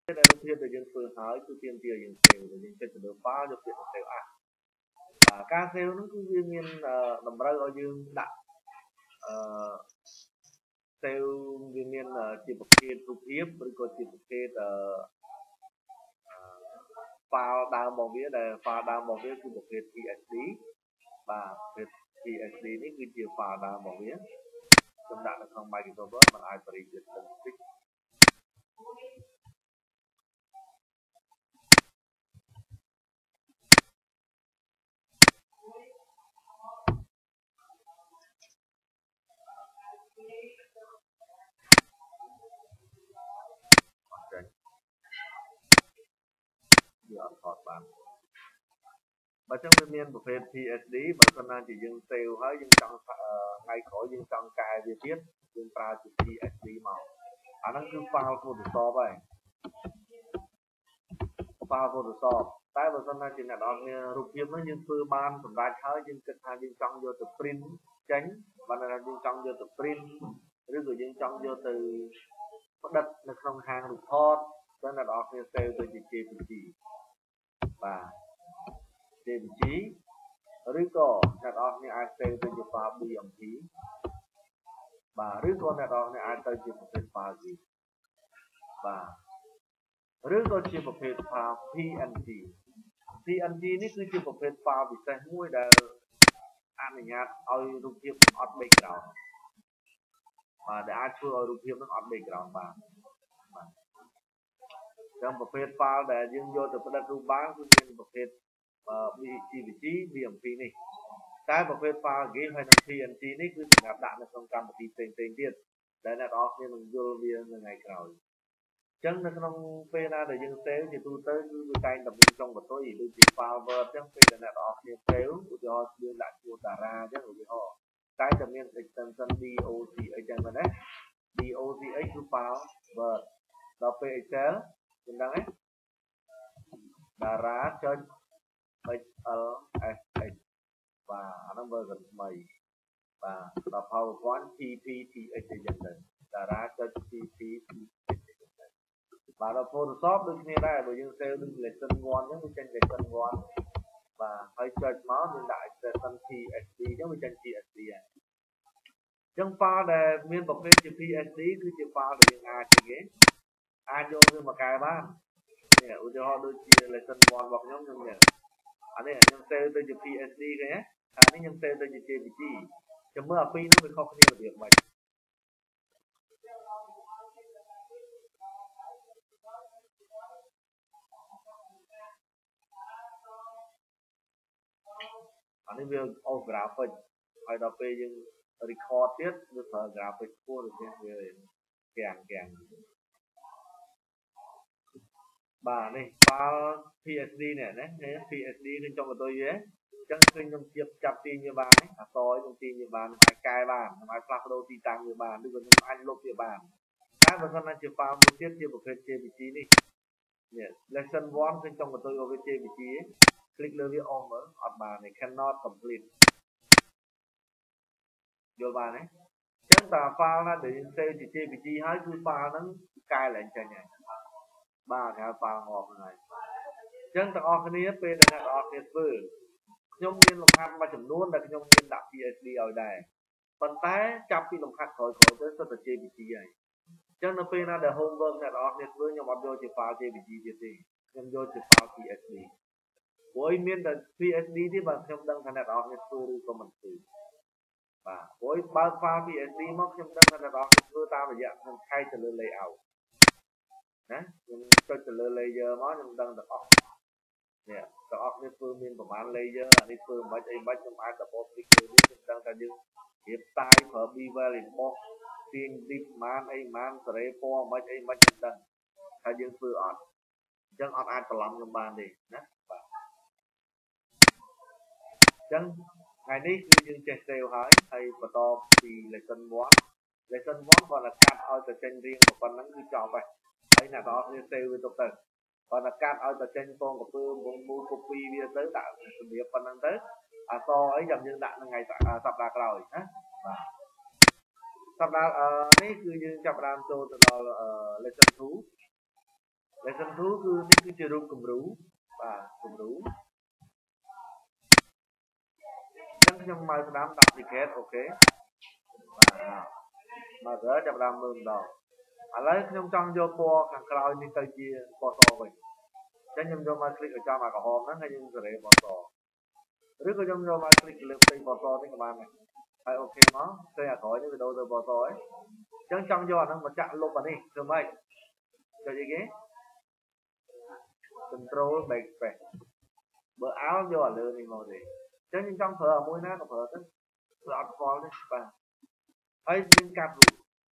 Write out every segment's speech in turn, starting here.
ដែលរូបភាពដែលយើងធ្វើហើយគឺទាមទារយើង save ដែលយើងចុចទៅលើ file យកពាក្យ save as បាទការ save ហ្នឹងគឺវាមានតម្រូវឲ្យយើងដាក់save វាមានជាប្រភេទរូបភាពឬក៏ជាប្រភេទfile ដើមរបស់វាដែល file ដើមរបស់វាគឺប្រភេទ PSD បាទប្រភេទ PSD នេះគឺជា file ដើមរបស់វាខ្ញុំដាក់នៅក្នុង Microsoft Word มันអាចបរិយាកាសតិចវាអត់ថតបានបើចឹងវាមានប្រភេទ PSD បើសិនណាជាយើង save ហើយយើងចង់ថ្ងៃក្រោយយើងចង់កែវាទៀតយើងប្រើជា PSD មកអាហ្នឹងគឺ file Photoshop ហើយ file Photoshop តែបើសិនណាជាអ្នកនរគ្នារូបភាពហ្នឹងយើងធ្វើបានសម្រាប់ហើយយើងគិតថាយើងចង់យកទៅ print ចេញបើណាយើងចង់យកទៅ print ឬក៏យើងចង់យកទៅផ្ដិតនៅក្នុងហាងរូបថតតែអ្នកនរគ្នា save ទៅជា JPG បាទ JPG ឬក៏អ្នកនរគ្នាអាច save ទៅជា file BMP បាទឬក៏អ្នកនរគ្នាអាចទៅជាប្រភេទ file zip បាទឬក៏ជាប្រភេទ file PNG PNG នេះគឺជាប្រភេទ file ពិសេសមួយដែលអនុញ្ញាតឲ្យរូបភាពអត់ background បាទដែលអាចធ្វើឲ្យរូបភាពនឹងអត់ background បានបាទចឹងប្រភេទ file ដែលយើងយកទៅផ្ដិតរូបបានគឺមានប្រភេទJPG BMP នេះតែប្រភេទ file GIF ហើយនិង PNG នេះគឺសម្រាប់ដាក់នៅក្នុងកម្មវិធីផ្សេងៗទៀតដែលអ្នកនរគ្នានឹងយល់វានៅថ្ងៃក្រោយចឹងនៅក្នុងពេលណាដែលយើង save ជាទូទៅគឺវាតែងតែមានចុងបន្ទុយដូចជា file Word ចឹងពេលដែលអ្នកនរគ្នា save ឧទាហរណ៍យើងដាក់ជួរតារាចឹងឧទាហរណ៍តែតែមាន extension docx ចឹងមែនទេdocx គឺ file Word ដល់ពេល Excel មិនដឹងទេតារាចុច xlsx បាទអាហ្នឹង version ថ្មីបាទដល់ PowerPoint pptx អីចឹងទៅតារាចុច pptx បាទដល់ Photoshop ដូចគ្នាដែរបើយើង save ដូច lesson 1 អញ្ចឹងវាចេញ lesson 1បាទហើយចុចមកយើងដាក់ extension PSD អញ្ចឹងវាចេញ PSD ហើយអញ្ចឹង file ដែលមានប្រភេទជា PSD គឺជា file ដែលយើងអាចយកវាមកកែបាននេះឧទាហរណ៍ដូចជា lesson 1របស់ខ្ញុំនេះអានេះខ្ញុំ save ទៅជា PSD ឃើញទេអានេះខ្ញុំ save ទៅជា JPG ចាំមើលអាពីរហ្នឹងវាខុសគ្នារបៀបម៉េចអានេះវា off graphic ហើយដល់ពេលយើង record ទៀតវាប្រើ graphic ខ្ពស់ដូចនេះវាកាំងបាទនេះ file PSD នេះណា PSD នឹងចុងបន្ទុយវាអញ្ចឹងឃើញខ្ញុំចាប់ទាញវាបានអក្សរខ្ញុំទាញវាបានអាចកែបានអាចផ្លាស់ប្ដូរទីតាំងវាបានឬក៏ខ្ញុំអាចលុបវាបានតែបើសិនណាជា file មួយទៀតជាប្រភេទ JPG នេះ lesson 1ឃើញចុងបន្ទុយរបស់វា JPG คลิกលើវាអស់មើលអត់បានទេ cannot complete យល់បានទេអញ្ចឹងតើ file ណាដែលយើង save ជា JPG ហើយគឺ file ហ្នឹងកែឡើងចេញហើយបាទគេហៅ file ងាប់ហ្នឹងហើយអញ្ចឹងទាំងអស់គ្នាពេលដែលអ្នកនរគ្នាធ្វើខ្ញុំមានលំហាត់មួយចំនួនដែលខ្ញុំមានដាក់ PSD ឲ្យដែរប៉ុន្តែចាប់ពីលំហាត់ក្រោយៗទៅសុទ្ធតែ JPG ហើយអញ្ចឹងនៅពេលណាដែល homework អ្នកនរគ្នាធ្វើខ្ញុំអត់យកជា file JPG ទៀតទេខ្ញុំយកជា file PSD ព្រោះមានតែ PSD ទេបើខ្ញុំដឹងថាអ្នកនរគ្នាធ្វើឬក៏មិនធ្វើបាទព្រោះបើក file PSD មកខ្ញុំដឹងថាអ្នកនរគ្នាធ្វើតាមរយៈខ្ញុំខែកទៅលើ layout ណាខ្ញុំចុចទៅលើ layer មកខ្ញុំដឹងទាំងអស់នេះទាំងអស់គ្នាធ្វើមានប្រហែល layer អានេះធ្វើមិនអីមិនខ្ញុំអាច double click លើនេះខ្ញុំដឹងថាយើងរៀបផ្សាយប្រើ bevel emboss ទាញ dip ប៉ុន្មានអីប៉ុន្មានសេរីពណ៌មិនអីមិនខ្ញុំដឹងថាយើងធ្វើអត់អញ្ចឹងអត់អាចច្រឡំខ្ញុំបានទេណាបាទអញ្ចឹងថ្ងៃនេះគឺយើងចេះ save ហើយបន្តពី lesson 1 lesson 1គាត់តែកាត់ឲ្យទៅចេញរៀងប៉ុណ្ណឹងគឺចប់ហើយអ្នកនរគ្នា save វាទុកទៅគាត់តែកាត់ឲ្យទៅចេញពងកពើមូល copy វាទៅដាក់សម្រាប់ប៉ុណ្ណឹងទៅអក្សរអីចាំយើងដាក់ថ្ងៃសប្តាហ៍ក្រោយណាបាទសប្តាហ៍នេះគឺយើងចាប់ផ្ដើមចូលទៅដល់ lesson 2 lesson 2 គឺនេះគឺជារូបគំរូបាទគំរូអញ្ចឹងខ្ញុំមកស្ដាប់ duplicate អូខេបាទមកចាប់ដើមមើលម្ដងឥឡូវខ្ញុំចង់យកពណ៌ខាងក្រោយនេះទៅជាពណ៌សវិញអញ្ចឹងខ្ញុំយកមកคลิกឲ្យចំអាក្រហមហ្នឹងហើយយើងសេរីពណ៌សឬក៏ខ្ញុំយកមកคลิกលើផ្ទៃពណ៌សនេះក៏បានដែរហើយអូខេមកឃើញអាក្រោយនេះវាដូរទៅពណ៌សហើយអញ្ចឹងចង់យកអាហ្នឹងមកចាក់លុបអានេះធ្វើម៉េចចុចអីគេ control backspace បើអោយកអាលើនេះមកទេអញ្ចឹងខ្ញុំចង់ប្រើមួយណាក៏ប្រើទៅវាអត់ស្គាល់ទេបាទហើយយើងកាត់រូប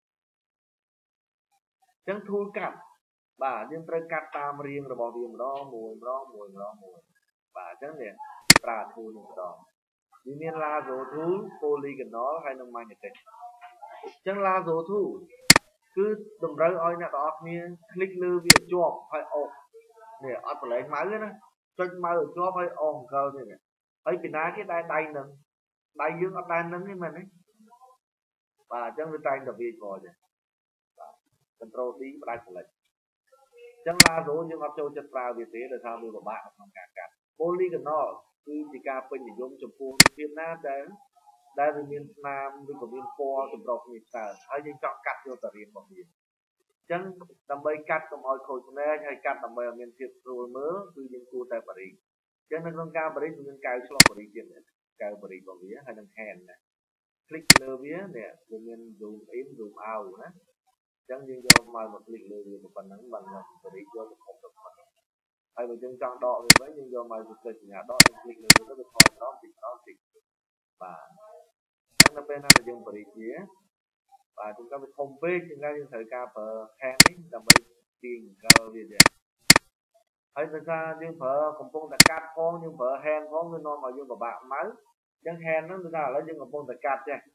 អញ្ចឹង tool កាត់បាទយើងត្រូវកាត់តាមរាងរបស់វាម្ដងមួយបាទអញ្ចឹងនេះប្រើ tool នេះម្ដងវាមាន lasso tool polygonal ហើយនិង magnetic អញ្ចឹង lasso tool គឺតម្រូវឲ្យអ្នកទាំងអស់គ្នាคลิกលើវាជាប់ហើយអូសនេះអត់ប្រឡែងម៉ៅទេណាចុចម៉ៅឲ្យជាប់ហើយអូសអង្គលនេះហើយពីណាគេដែរដៃនឹងដៃយើងអត់ដែរនឹងទេមែនទេបាទអញ្ចឹងវាតែងតែវាចោលទេបាទ control D ផ្ដាច់ផលិតអញ្ចឹង lasso យើងអត់ចូលចិត្តប្រើវាទេដោយសារវាពិបាកក្នុងការកាត់ polygonal គឺជាការពេញនិយមចំពោះរូបភាពណាដែលវាមានស្នាមឬក៏មានពណ៌ចម្រុះគ្នាច្រើនហើយយើងចង់កាត់យកតែរាងរបស់វាអញ្ចឹងដើម្បីកាត់កុំឲ្យខូចភ្នែកហើយកាត់ដើម្បីឲ្យមានភាពស្រួលមើលគឺយើងគួរតែបរិយអញ្ចឹងនៅក្នុងការបរិយមានកែវឆ្លុះបរិយទៀតកែវបរិយរបស់វាហើយនឹង hand ណាคลิกលើវានេះវាមាន zoom in zoom out ណាអញ្ចឹងយើងយកមកคลิกលើវាប៉ុណ្ណឹងបានមកបរិយយកទៅគ្រប់ទៅប៉ុណ្ណឹងហើយបើយើងចង់ដកវាវិញយើងយកមកចុចសញ្ញាដកហើយคลิกលើវាទៅវាថយត្រង់តិចបាទអញ្ចឹងនៅពេលណាដែលយើងបរិយវាបាទchúng taវាធំពេកជាងការយើងត្រូវការប្រើ hand នេះដើម្បីទាញកលវាដែរហើយដោយសារយើងប្រើកំពុងតែកាត់ផងយើងប្រើ hand ផងវានាំឲ្យយើងពិបាកម៉ៅអញ្ចឹង hand ហ្នឹងគឺថាឥឡូវយើងកំពុងតែកាត់ចេះ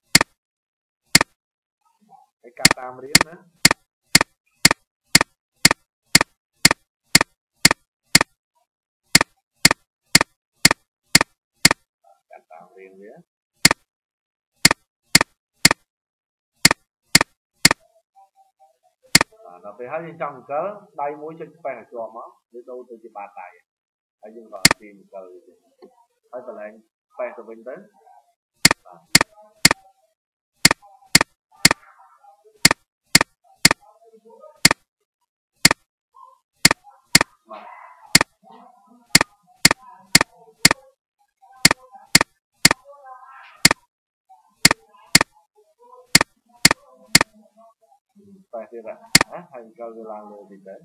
ហើយកាត់តាមរៀងណាកាត់តាមរៀងវាដល់ពេលហើយយើងចង់អង្គលដៃមួយចុចស្ប៉េសឲ្យជាប់មកវាដូរទៅជាបាតដៃហើយយើងក៏ទាញអង្គលហើយបលែងស្ប៉េសទៅវិញទៅបាទតែទៀតណាហើយអង្គលវាឡើងលើតិចទៅ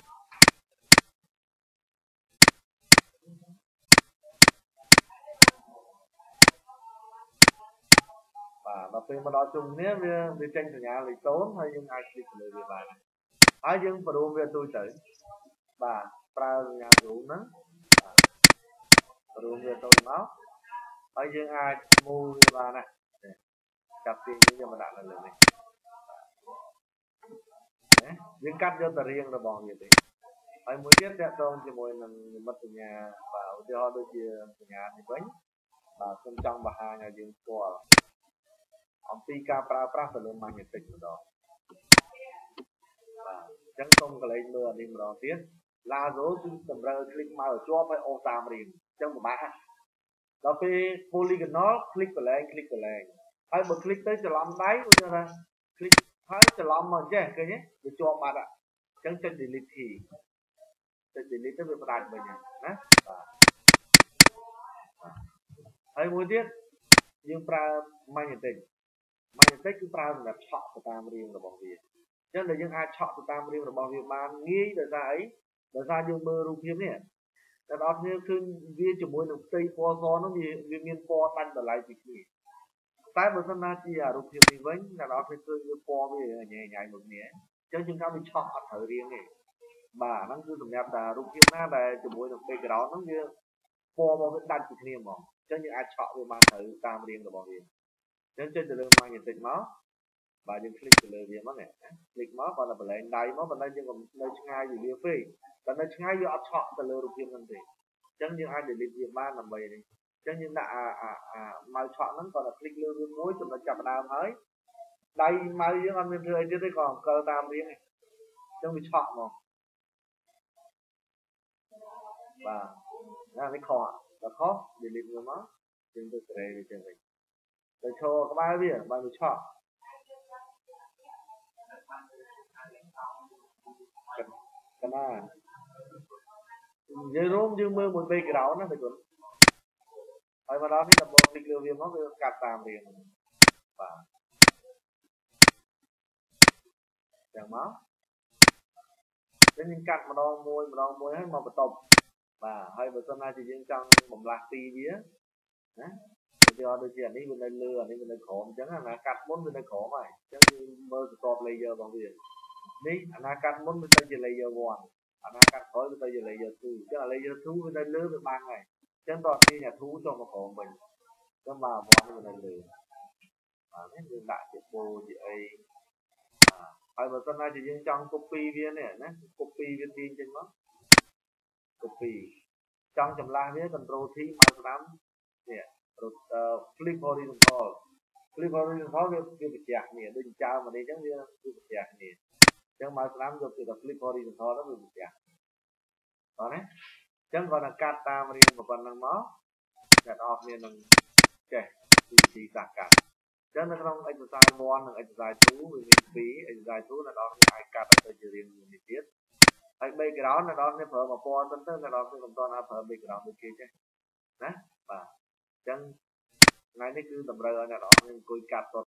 បាទដល់ពេលមកដល់ជុំគ្នាវាចេញសញ្ញាលេខ0ហើយយើងអាចคลิกលើវាបានហើយយើងបរួមវាទូទៅបាទប្រើសញ្ញារូបហ្នឹងបរួមវាទៅមកហើយយើងអាចមូលវាបានណាចាប់ទាញយើងមកដាក់នៅលើនេះយើងកាត់យកតែរាងរបស់វាទេហើយមួយទៀតតាក់ទងជាមួយនឹងនិមិត្តសញ្ញាបាទឧទាហរណ៍ដូចជាសញ្ញានេះវិញបាទខ្ញុំចង់បង្ហាញឲ្យយើងស្គាល់អំពីការប្រើប្រាស់ទៅលើ magnetic ម្ដងបាទអញ្ចឹងសូមកលេចមើលអានេះម្ដងទៀត lasso គឺតម្រូវឲ្យ click មកឲ្យជាប់ហើយអូសតាមរៀងអញ្ចឹងពិបាកដល់ពេល polygonal click កន្លែងហើយបើ click ទៅច្រឡំដៃឧទាហរណ៍ថា click ហើយច្រឡំមកចេះឃើញទេវាជាប់បាត់អញ្ចឹងចុច delete key ចុច delete ទៅវាផ្ដាច់វិញណាបាទហើយមួយទៀតយើងប្រើ magnetic គឺប្រើសម្រាប់ឆក់ទៅតាមរាងរបស់វាអញ្ចឹងដែលយើងអាចឆក់ទៅតាមរាងរបស់វាបានងាយដោយសារអីដោយសារយើងមើលរូបភាពនេះតែដល់គ្នាឃើញវាជាមួយនឹងផ្ទៃពណ៌សនោះវាមានពណ៌ដាច់បន្លែពីគ្នាតែបើសិនណាជារូបភាពនេះវិញអ្នកនរគ្នាឃើញវាពណ៌វាញ៉ៃមួយគ្នាអញ្ចឹងយើងថាវាឆក់អត់ត្រូវរាងទេបាទហ្នឹងគឺសម្រាប់តែរូបភាពណាដែលជាមួយនឹង background ហ្នឹងវាពណ៌របស់វាដាច់ពីគ្នាហ្មងអញ្ចឹងយើងអាចឆក់វាបានត្រូវតាមរាងរបស់វាអញ្ចឹងចុចទៅលើ magnetic មកបាទយើងคลิกទៅលើវាមកនេះคลิกមកគាត់តែបលែងដៃមកប៉ុន្តែយើងក៏នៅឆ្ងាយពីវាពេកតែនៅឆ្ងាយវាអត់ឆក់ទៅលើរូបភាពហ្នឹងទេអញ្ចឹងយើងអាច delete វាបានដើម្បីនេះអញ្ចឹងយើងដាក់ម៉ៅឆក់ហ្នឹងគាត់តែคลิกលើវាមួយចំណុចចាប់ដើមហើយដៃម៉ៅយើងអត់មានធ្វើអីទៀតទេគាត់អង្គតាមរៀងអញ្ចឹងវាឆក់មក và cái khó là khó để lên người nó trên thực tế về trên mình để cho các bạn biết bạn được chọn cái này dưới rốn dương mưa một bê cái đó nó phải chuẩnហើយមកដល់នេះដំបូងពីគ្រឿងវាមកវាកាត់តាមរៀងបាទចាំមកយើងកាត់ម្ដងមួយហើយមកបន្ទប់បាទហើយបើសិនណាជាយើងចង់បំលាស់ទីវាណាវាដូចជាអានេះវានៅលើអានេះវានៅក្រោមអញ្ចឹងអាណាកាត់មុនវានៅក្រោមហើយអញ្ចឹងគឺមើលបន្ទាប់ layer របស់វានេះអាណាកាត់មុនវាទៅជា layer 1អាណាកាត់ក្រោយវាទៅជា layer 2អញ្ចឹង layer 2វានៅលើវាបាំងហើយអញ្ចឹងតោះទាញអា 2 ចុះមកក្រោមវិញអញ្ចឹងបាទ1នេះវានៅលើបាទនេះយើងដាក់ជាពោជាអីហើយបើសិនណាជាយើងចង់ copy វានេះណា copy វាទាញចេញមក copy ចង់ចម្លាស់វា control T មកស្ដាំនេះ flip horizontal វាបញ្ជាក់គ្នាដូចចៅមកនេះអញ្ចឹងវាបញ្ជាក់គ្នាអញ្ចឹងមកស្ដាំយកទៅ flip horizontal ទៅវាបញ្ជាក់បាទណាអញ្ចឹងគាត់នឹងកាត់តាមរៀងប៉ុណ្ណឹងមកអ្នកនរគ្នានឹងចេះវិធីសាស្ត្រកាត់អញ្ចឹងនៅក្នុង exercise 1 និង exercise 2វាមាន2 exercise 2អ្នកនរគ្នាអាចកាត់ទៅជារៀងមួយទៀតហើយ background អ្នកនរគ្នាប្រើមកពណ៌ទៅអ្នកនរគ្នាមិនតន់ប្រើ background ដូចគេទេណាបាទអញ្ចឹងថ្ងៃនេះគឺតម្រូវឲ្យអ្នកនរគ្នាអង្គុយកាត់ត